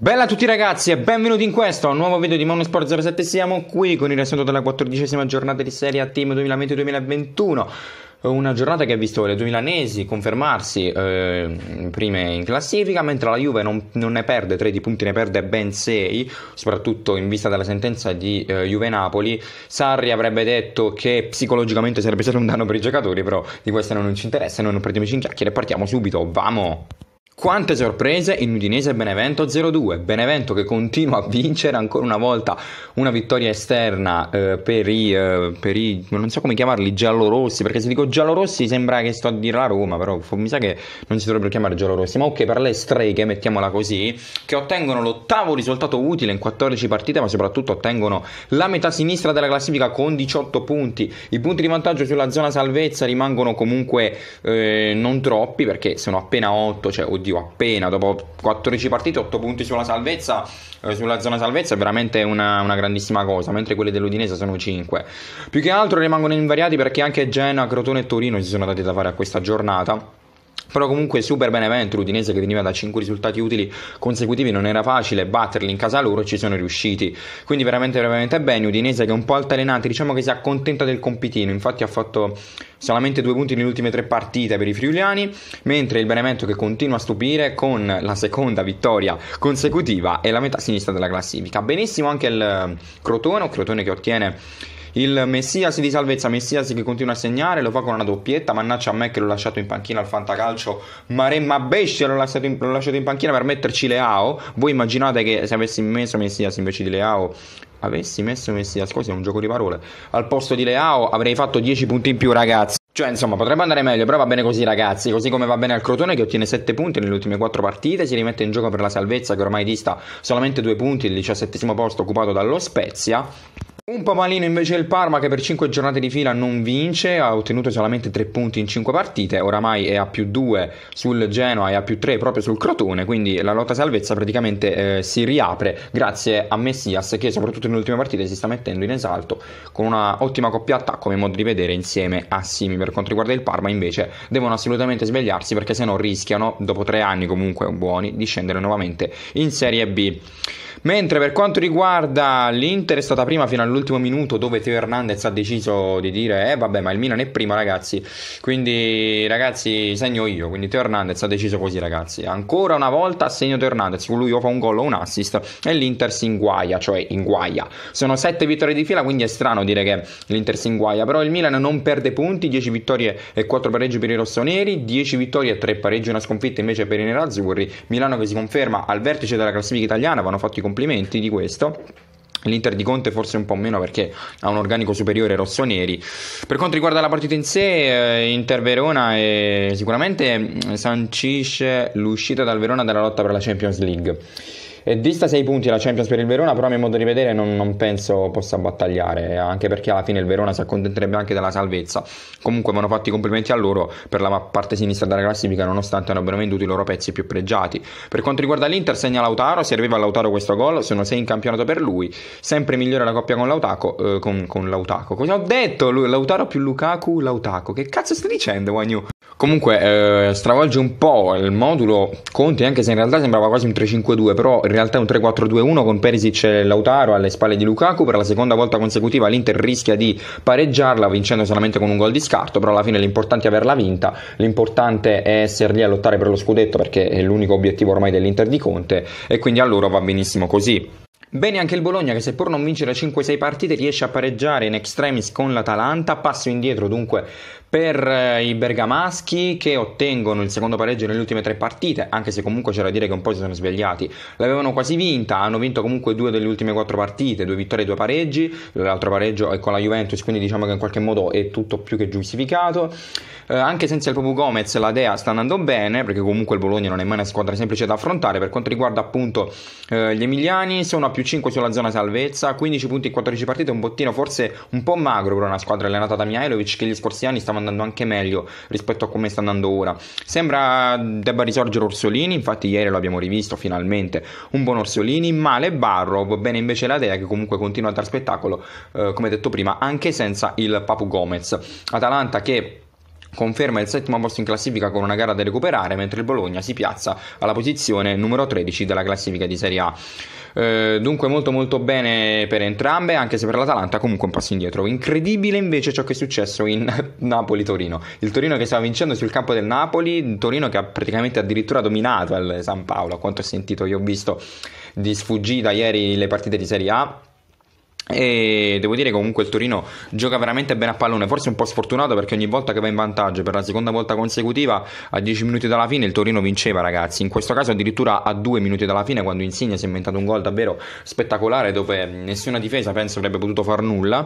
Bella a tutti ragazzi e benvenuti in questo nuovo video di Monosport 07. Siamo qui con il riassunto della 14ª giornata di Serie A Team 2020-2021. Una giornata che ha visto le due milanesi confermarsi prime in classifica, mentre la Juve non ne perde 3 di punti, ne perde ben 6, soprattutto in vista della sentenza di Juve-Napoli. Sarri avrebbe detto che psicologicamente sarebbe stato un danno per i giocatori, però di questo non ci interessa, noi non perdiamoci in chiacchiere e partiamo subito, vamo! Quante sorprese in Udinese Benevento 0-2, Benevento che continua a vincere ancora una volta, una vittoria esterna per i non so come chiamarli, giallorossi, perché se dico giallorossi sembra che sto a dire la Roma, però mi sa che non si dovrebbero chiamare giallorossi, ma ok, per le streghe, mettiamola così, che ottengono l'8º risultato utile in 14 partite, ma soprattutto ottengono la metà sinistra della classifica con 18 punti, i punti di vantaggio sulla zona salvezza rimangono comunque non troppi, perché sono appena 8, cioè oddio appena dopo 14 partite 8 punti sulla salvezza, sulla zona salvezza è veramente una grandissima cosa, mentre quelli dell'Udinese sono 5. Più che altro rimangono invariati perché anche Genoa, Crotone e Torino si sono dati da fare a questa giornata. Però comunque super Benevento, l'Udinese che veniva da 5 risultati utili consecutivi, non era facile batterli in casa loro e ci sono riusciti, quindi veramente bene. Udinese che è un po' altalenante, diciamo che si accontenta del compitino, infatti ha fatto solamente 2 punti nelle ultime 3 partite per i friuliani, mentre il Benevento che continua a stupire con la seconda vittoria consecutiva e la metà sinistra della classifica. Benissimo anche il Crotone che ottiene il Messias di salvezza, Messias che continua a segnare, lo fa con una doppietta, mannaggia a me che l'ho lasciato in panchina al Fantacalcio, Maremma Bestia l'ho lasciato in panchina per metterci Leao. Voi immaginate che se avessi messo Messias invece di Leao, scusa è un gioco di parole, al posto di Leao avrei fatto 10 punti in più ragazzi. Cioè insomma potrebbe andare meglio, però va bene così ragazzi, così come va bene al Crotone che ottiene 7 punti nelle ultime 4 partite, si rimette in gioco per la salvezza che ormai dista solamente 2 punti, il 17° posto occupato dallo Spezia. Un po' malino invece il Parma che per 5 giornate di fila non vince, ha ottenuto solamente 3 punti in 5 partite, oramai è a +2 sul Genoa e a +3 proprio sul Crotone, quindi la lotta salvezza praticamente si riapre grazie a Messias che soprattutto nelle ultime partite si sta mettendo in esalto con una ottima coppia attacco, come modo di vedere, insieme a Simi. Per quanto riguarda il Parma invece devono assolutamente svegliarsi perché sennò rischiano, dopo 3 anni comunque buoni, di scendere nuovamente in Serie B. Mentre per quanto riguarda l'Inter è stata prima fino all'ultimo minuto, dove Teo Hernandez ha deciso di dire vabbè, ma il Milan è prima ragazzi, quindi ragazzi segno io, quindi Teo Hernandez ha deciso così ragazzi, ancora una volta segno Teo Hernandez, con lui o fa un gol o un assist e l'Inter si inguaia, sono 7 vittorie di fila, quindi è strano dire che l'Inter si inguaia, però il Milan non perde punti, 10 vittorie e 4 pareggi per i rossoneri, 10 vittorie e 3 pareggi e una sconfitta invece per i nerazzurri. Milano che si conferma al vertice della classifica italiana, vanno fatti complimenti di questo. L'Inter di Conte forse un po' meno perché ha un organico superiore rossoneri. Per quanto riguarda la partita in sé, Inter Verona sicuramente sancisce l'uscita dal Verona dalla lotta per la Champions League. E dista 6 punti la Champions per il Verona, però a mio modo di vedere non penso possa battagliare, anche perché alla fine il Verona si accontenterebbe anche della salvezza. Comunque vanno fatti i complimenti a loro per la parte sinistra della classifica, nonostante non abbiano venduto i loro pezzi più pregiati. Per quanto riguarda l'Inter, segna Lautaro, serviva a Lautaro questo gol, sono 6 in campionato per lui, sempre migliore la coppia con Lautaro, con Lautaro. Cosa ho detto? Lautaro più Lukaku, Lautaro. Che cazzo stai dicendo, Wagnu? Comunque stravolge un po' il modulo Conte, anche se in realtà sembrava quasi un 3-5-2, però in realtà è un 3-4-2-1 con Perisic e Lautaro alle spalle di Lukaku. Per la seconda volta consecutiva l'Inter rischia di pareggiarla vincendo solamente con un gol di scarto, però alla fine l'importante è averla vinta, l'importante è essere lì a lottare per lo scudetto perché è l'unico obiettivo ormai dell'Inter di Conte e quindi a loro va benissimo così. Bene anche il Bologna che seppur non vince da 5-6 partite riesce a pareggiare in extremis con l'Atalanta, passo indietro dunque per i bergamaschi che ottengono il secondo pareggio nelle ultime 3 partite, anche se comunque c'è da dire che un po' si sono svegliati, l'avevano quasi vinta, hanno vinto comunque 2 delle ultime 4 partite, 2 vittorie e 2 pareggi, l'altro pareggio è con la Juventus, quindi diciamo che in qualche modo è tutto più che giustificato. Anche senza il Papu Gomez la Dea sta andando bene, perché comunque il Bologna non è mai una squadra semplice da affrontare. Per quanto riguarda appunto gli emiliani, sono a +5 sulla zona salvezza, 15 punti in 14 partite, un bottino forse un po' magro per una squadra allenata da Mihajlovic, che gli scorsi anni stava andando anche meglio rispetto a come sta andando ora. Sembra debba risorgere Orsolini, infatti ieri lo abbiamo rivisto finalmente, un buon Orsolini. Male Barrow, bene invece la Dea che comunque continua a dar spettacolo, come detto prima, anche senza il Papu Gomez. Atalanta che conferma il 7° posto in classifica con una gara da recuperare, mentre il Bologna si piazza alla posizione numero 13 della classifica di Serie A. Dunque molto molto bene per entrambe, anche se per l'Atalanta comunque un passo indietro. Incredibile invece ciò che è successo in Napoli-Torino. Il Torino che stava vincendo sul campo del Napoli, il Torino che ha praticamente addirittura dominato il San Paolo, a quanto ho sentito. Io ho visto di sfuggita ieri le partite di Serie A e devo dire che comunque il Torino gioca veramente bene a pallone, forse un po' sfortunato perché ogni volta che va in vantaggio per la seconda volta consecutiva a 10 minuti dalla fine il Torino vinceva, ragazzi. In questo caso addirittura a 2 minuti dalla fine, quando Insigne si è inventato un gol davvero spettacolare dove nessuna difesa penso avrebbe potuto far nulla.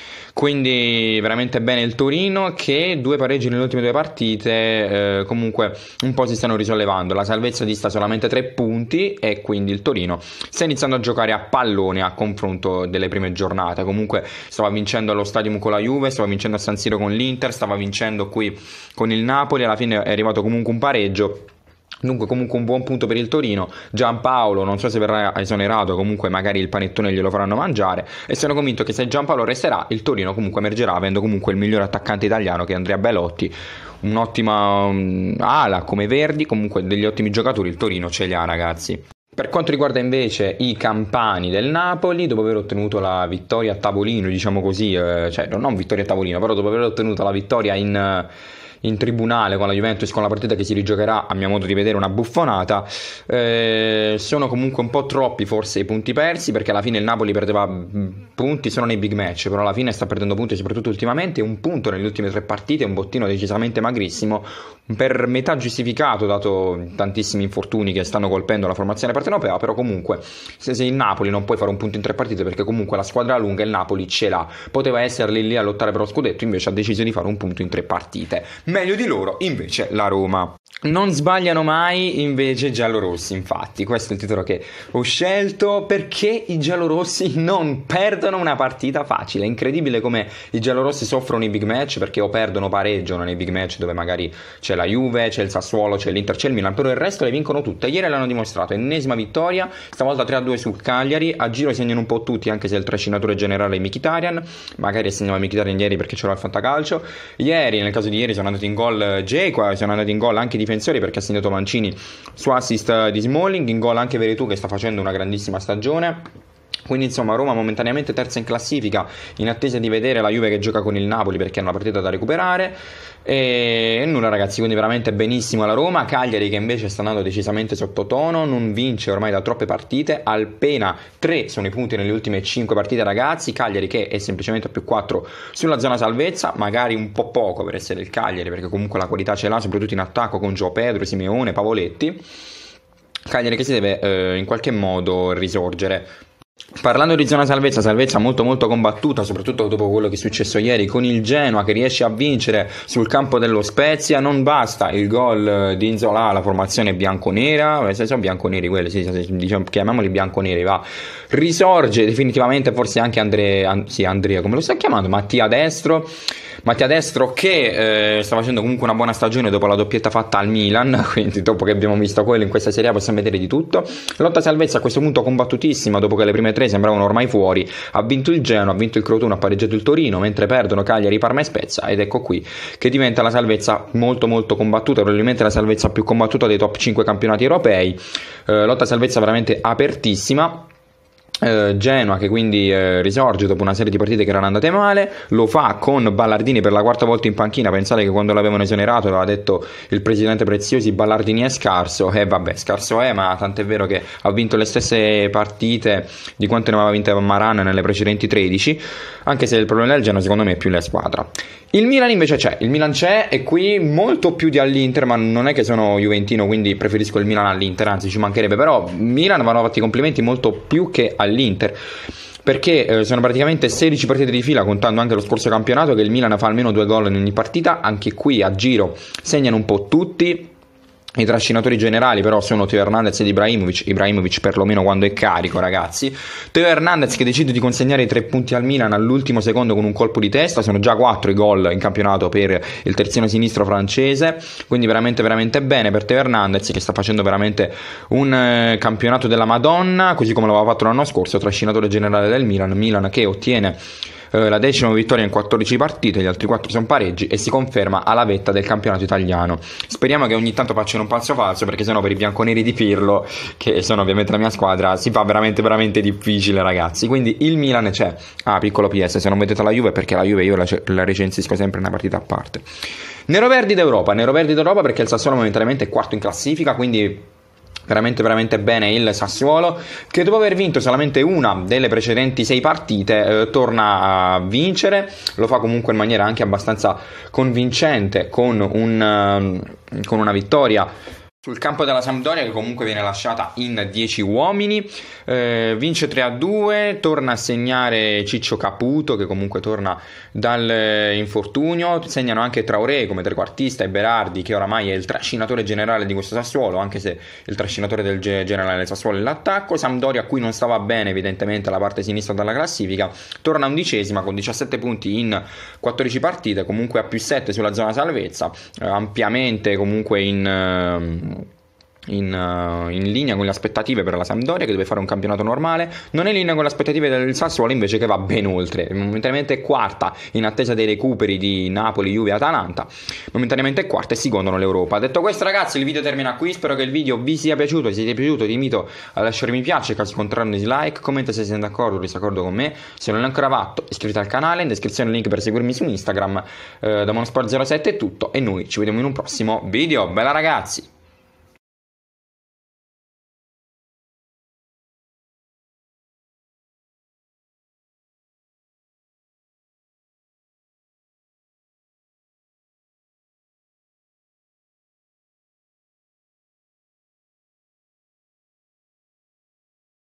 Quindi veramente bene il Torino, che 2 pareggi nelle ultime 2 partite comunque un po' si stanno risollevando. La salvezza dista solamente 3 punti e quindi il Torino sta iniziando a giocare a pallone a confronto delle prime giornate. Comunque stava vincendo allo Stadium con la Juve, stava vincendo a San Siro con l'Inter, stava vincendo qui con il Napoli, alla fine è arrivato comunque un pareggio. Dunque comunque un buon punto per il Torino. Giampaolo non so se verrà esonerato, comunque magari il panettone glielo faranno mangiare, e sono convinto che se Giampaolo resterà il Torino comunque emergerà avendo comunque il migliore attaccante italiano che è Andrea Belotti, un'ottima ala come Verdi, comunque degli ottimi giocatori il Torino ce li ha, ragazzi. Per quanto riguarda invece i campani del Napoli, dopo aver ottenuto la vittoria a tavolino, diciamo così, cioè non vittoria a tavolino, però dopo aver ottenuto la vittoria in tribunale con la Juventus, con la partita che si rigiocherà a mio modo di vedere una buffonata, sono comunque un po' troppi forse i punti persi, perché alla fine il Napoli perdeva punti solo nei big match, però alla fine sta perdendo punti soprattutto ultimamente. Un punto nelle ultime 3 partite, un bottino decisamente magrissimo, per metà giustificato dato tantissimi infortuni che stanno colpendo la formazione partenopea, però comunque se il Napoli non puoi fare un punto in 3 partite perché comunque la squadra lunga il Napoli ce l'ha, poteva essere lì a lottare per lo scudetto, invece ha deciso di fare un punto in 3 partite. Meglio di loro invece la Roma. Non sbagliano mai invece i giallorossi, infatti questo è il titolo che ho scelto, perché i giallorossi non perdono una partita facile. È incredibile come i giallorossi soffrono i big match, perché o perdono o pareggiano nei big match dove magari c'è la Juve, c'è il Sassuolo, c'è l'Inter, c'è il Milan, però il resto le vincono tutte. Ieri l'hanno dimostrato, ennesima vittoria, stavolta 3-2 sul Cagliari, a giro segnano un po' tutti, anche se il trascinatore generale è Mkhitaryan, magari segnava Mkhitaryan ieri perché c'era il fantacalcio. Ieri, nel caso di ieri, sono andati in gol Dzeko, sono andati in gol anche i difensori perché ha segnato Mancini su assist di Smalling, in gol anche Veretù che sta facendo una grandissima stagione. Quindi insomma Roma momentaneamente terza in classifica, in attesa di vedere la Juve che gioca con il Napoli perché è una partita da recuperare. E nulla, ragazzi, quindi veramente benissimo la Roma. Cagliari che invece sta andando decisamente sottotono, non vince ormai da troppe partite, appena 3 sono i punti nelle ultime 5 partite, ragazzi. Cagliari che è semplicemente a +4 sulla zona salvezza, magari un po' poco per essere il Cagliari, perché comunque la qualità ce l'ha soprattutto in attacco con Gio Pedro, Simeone, Pavoletti. Cagliari che si deve in qualche modo risorgere. Parlando di zona salvezza, salvezza molto molto combattuta, soprattutto dopo quello che è successo ieri con il Genoa che riesce a vincere sul campo dello Spezia. Non basta il gol di Nzola, la formazione bianconera, nel senso bianconeri quelli, sì, diciamo, chiamiamoli bianconeri, va. Risorge definitivamente forse anche Andrea, come lo sta chiamando, Mattia Destro che sta facendo comunque una buona stagione dopo la doppietta fatta al Milan, quindi dopo che abbiamo visto quello in questa Serie A possiamo vedere di tutto. Lotta salvezza a questo punto combattutissima, dopo che le prime 3 sembravano ormai fuori. Ha vinto il Genoa, ha vinto il Crotone, ha pareggiato il Torino, mentre perdono Cagliari, Parma e Spezia, ed ecco qui che diventa la salvezza molto molto combattuta, probabilmente la salvezza più combattuta dei top 5 campionati europei. Lotta salvezza veramente apertissima. Genoa che quindi risorge dopo una serie di partite che erano andate male, lo fa con Ballardini per la 4ª volta in panchina. Pensate che quando l'avevano esonerato aveva detto il presidente Preziosi Ballardini è scarso, e vabbè, scarso è, ma tant'è vero che ha vinto le stesse partite di quante ne aveva vinte Maran nelle precedenti 13, anche se il problema del Genoa secondo me è più la squadra. Il Milan invece c'è, il Milan c'è, e qui molto più di all'Inter, ma non è che sono juventino quindi preferisco il Milan all'Inter, anzi ci mancherebbe, però Milan vanno fatti i complimenti molto più che all'Inter, perché sono praticamente 16 partite di fila, contando anche lo scorso campionato, che il Milan fa almeno 2 gol in ogni partita. Anche qui a giro segnano un po' tutti. I trascinatori generali però sono Teo Hernandez ed Ibrahimovic perlomeno quando è carico, ragazzi. Teo Hernandez che decide di consegnare i 3 punti al Milan all'ultimo secondo con un colpo di testa. Sono già 4 i gol in campionato per il terzino sinistro francese, quindi veramente veramente bene per Teo Hernandez, che sta facendo veramente un campionato della Madonna, così come l'aveva fatto l'anno scorso, trascinatore generale del Milan che ottiene la 10ª vittoria in 14 partite, gli altri 4 sono pareggi e si conferma alla vetta del campionato italiano. Speriamo che ogni tanto facciano un passo falso, perché sennò per i bianconeri di Pirlo, che sono ovviamente la mia squadra, si fa veramente veramente difficile, ragazzi. Quindi il Milan c'è. Piccolo PS, se non vedete la Juve, perché la Juve io la recensisco sempre una partita a parte. Neroverdi d'Europa perché il Sassuolo momentaneamente è quarto in classifica, quindi veramente veramente bene il Sassuolo, che dopo aver vinto solamente una delle precedenti 6 partite torna a vincere. Lo fa comunque in maniera anche abbastanza convincente con una vittoria sul campo della Sampdoria, che comunque viene lasciata in 10 uomini. Vince 3-2, torna a segnare Ciccio Caputo, che comunque torna dal infortunio. Segnano anche Traoré come trequartista e Berardi, che oramai è il trascinatore generale di questo Sassuolo, anche se il trascinatore del generale del Sassuolo è l'attacco. Sampdoria, a cui non stava bene evidentemente la parte sinistra della classifica, torna 11ª con 17 punti in 14 partite, comunque a più 7 sulla zona salvezza, ampiamente comunque in linea con le aspettative per la Sampdoria, che deve fare un campionato normale. Non è in linea con le aspettative del Sassuolo invece, che va ben oltre, momentaneamente è quarta in attesa dei recuperi di Napoli, Juve e Atalanta, momentaneamente è quarta e si godono l'Europa. Detto questo, ragazzi, il video termina qui. Spero che il video vi sia piaciuto. Se vi è piaciuto, vi invito a lasciare mi piace, caso contrario un dislike, commenta se siete d'accordo o disaccordo con me. Se non l'avete ancora fatto, iscrivetevi al canale, in descrizione il link per seguirmi su Instagram. Da Monosport07 è tutto e noi ci vediamo in un prossimo video. Bella, ragazzi!